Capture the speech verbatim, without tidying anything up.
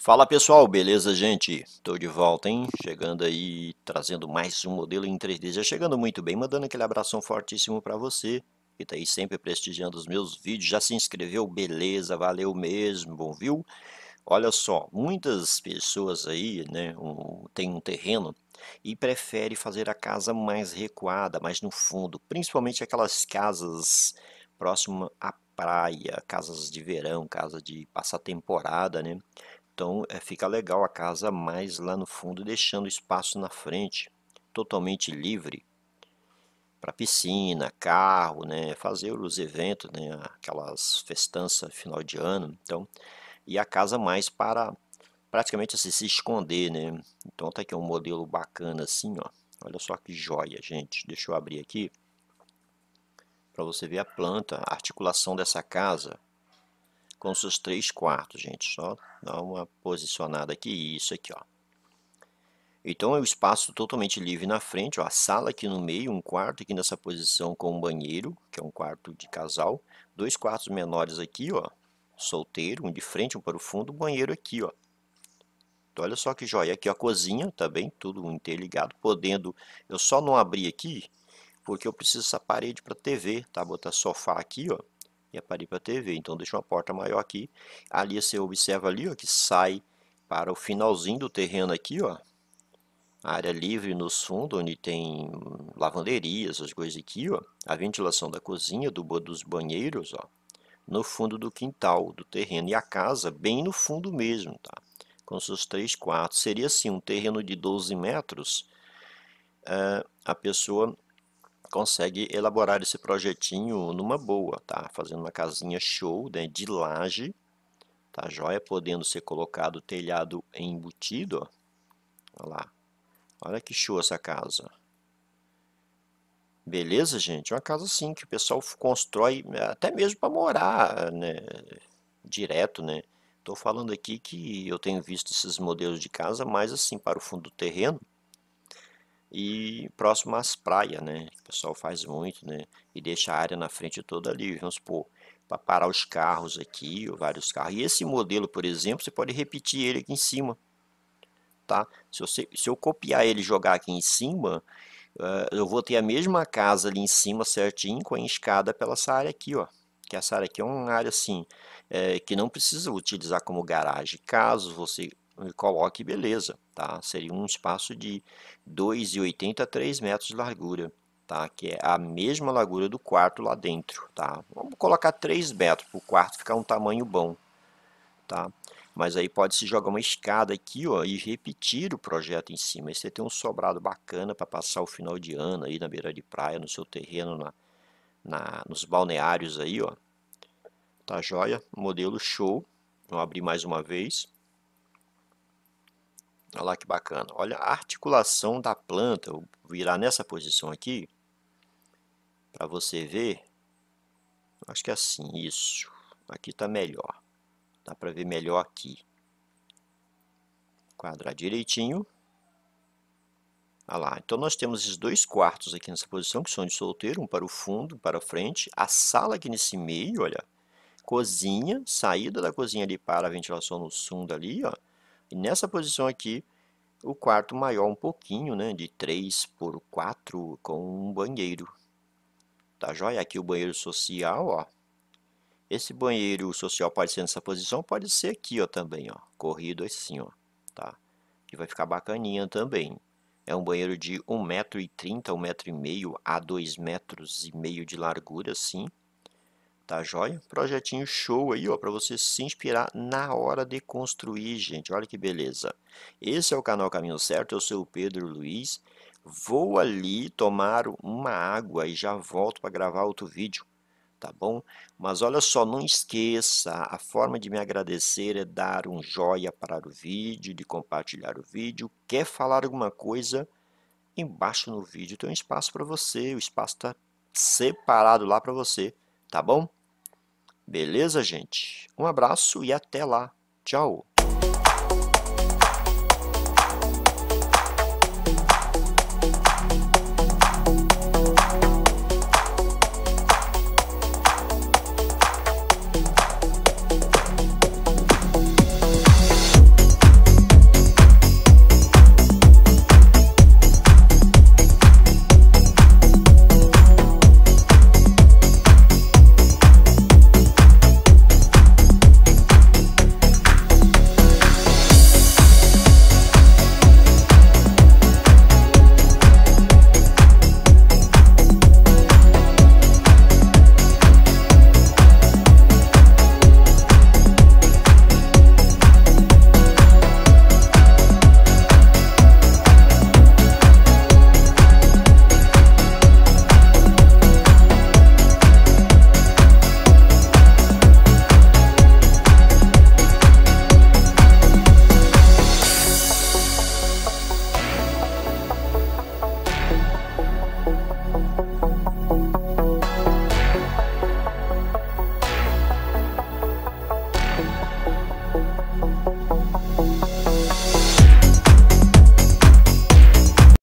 Fala pessoal, beleza gente? Tô de volta, hein? Chegando aí, trazendo mais um modelo em três D. Já chegando muito bem, mandando aquele abração fortíssimo pra você, que tá aí sempre prestigiando os meus vídeos. Já se inscreveu? Beleza, valeu mesmo, bom, viu? Olha só, muitas pessoas aí, né, um, tem um terreno e prefere fazer a casa mais recuada, mais no fundo, principalmente aquelas casas próximas à praia, casas de verão, casa de passar temporada, né? Então, eh, fica legal a casa mais lá no fundo, deixando espaço na frente, totalmente livre para piscina, carro, né, fazer os eventos, né, aquelas festanças final de ano. Então, e a casa mais para praticamente assim, se esconder, né? Então tá aqui um modelo bacana assim, ó. Olha só que joia, gente. Deixa eu abrir aqui para você ver a planta, a articulação dessa casa com seus três quartos, gente. Só dar uma posicionada aqui, isso aqui, ó. Então é um espaço totalmente livre na frente, ó, a sala aqui no meio, um quarto aqui nessa posição com um banheiro, que é um quarto de casal, dois quartos menores aqui, ó, solteiro, um de frente, um para o fundo, um banheiro aqui, ó. Então, olha só que joia, aqui ó, a cozinha também, tudo interligado, podendo, eu só não abri aqui, porque eu preciso dessa parede para T V, tá? Botar sofá aqui, ó, e a parede para T V, então deixa uma porta maior aqui, ali você observa ali, ó, que sai para o finalzinho do terreno aqui, ó, a área livre nos fundos, onde tem lavanderias, as coisas aqui, ó. A ventilação da cozinha, do, dos banheiros, ó. No fundo do quintal, do terreno. E a casa bem no fundo mesmo, tá? Com seus três quartos. Seria assim, um terreno de doze metros. Uh, a pessoa consegue elaborar esse projetinho numa boa, tá? Fazendo uma casinha show, né, de laje, tá joia? Podendo ser colocado telhado embutido, ó. Olha lá. Olha que show essa casa. Beleza, gente? É uma casa assim que o pessoal constrói até mesmo para morar, né? Direto, né? Estou falando aqui que eu tenho visto esses modelos de casa mais assim para o fundo do terreno e próximo às praias, né? O pessoal faz muito, né? E deixa a área na frente toda ali, vamos supor, para parar os carros aqui, ou vários carros. E esse modelo, por exemplo, você pode repetir ele aqui em cima, tá? Se, você, se eu copiar ele e jogar aqui em cima, Uh, eu vou ter a mesma casa ali em cima certinho com a escada pela essa área aqui, ó. Que essa área aqui é uma área assim, é, que não precisa utilizar como garagem. Caso você coloque, beleza, tá? Seria um espaço de dois e oitenta a três metros de largura, tá? Que é a mesma largura do quarto lá dentro, tá? Vamos colocar três metros para o quarto ficar um tamanho bom, tá? Mas aí pode se jogar uma escada aqui, ó, e repetir o projeto em cima. Aí você tem um sobrado bacana para passar o final de ano aí na beira de praia, no seu terreno, na, na, nos balneários aí, ó. Tá joia? Modelo show. Vou abrir mais uma vez. Olha lá que bacana. Olha a articulação da planta. Eu vou virar nessa posição aqui para você ver. Acho que é assim, isso. Aqui tá melhor. Dá para ver melhor aqui. Quadrar direitinho. Ah lá, então nós temos esses dois quartos aqui nessa posição, que são de solteiro, um para o fundo, um para a frente. A sala aqui nesse meio, olha, cozinha, saída da cozinha ali para a ventilação no fundo ali, ó. E nessa posição aqui, o quarto maior um pouquinho, né, de três por quatro, com um banheiro. Tá joia? Aqui o banheiro social, ó. Esse banheiro social pode ser nessa posição, pode ser aqui, ó, também, ó. Corrido assim, ó, tá? Que vai ficar bacaninha também. É um banheiro de um metro e trinta, um metro e meio a dois metros e meio de largura, assim. Tá joia? Projetinho show aí, ó, para você se inspirar na hora de construir, gente. Olha que beleza. Esse é o canal Caminho Certo, eu sou o Pedro Luiz. Vou ali tomar uma água e já volto para gravar outro vídeo, tá bom? Mas olha só, não esqueça, a forma de me agradecer é dar um joinha para o vídeo, de compartilhar o vídeo. Quer falar alguma coisa? Embaixo no vídeo tem um espaço para você, o espaço está separado lá para você, tá bom? Beleza, gente? Um abraço e até lá. Tchau!